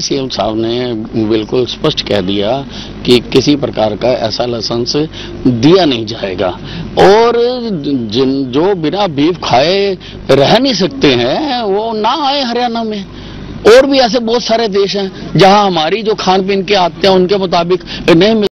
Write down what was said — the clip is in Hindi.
सीएम साहब ने बिल्कुल स्पष्ट कह दिया कि किसी प्रकार का ऐसा लाइसेंस दिया नहीं जाएगा और जो बिना बीफ खाए रह नहीं सकते हैं वो ना आए हरियाणा में। और भी ऐसे बहुत सारे देश हैं जहां हमारी जो खान पीन की आदतें उनके मुताबिक नहीं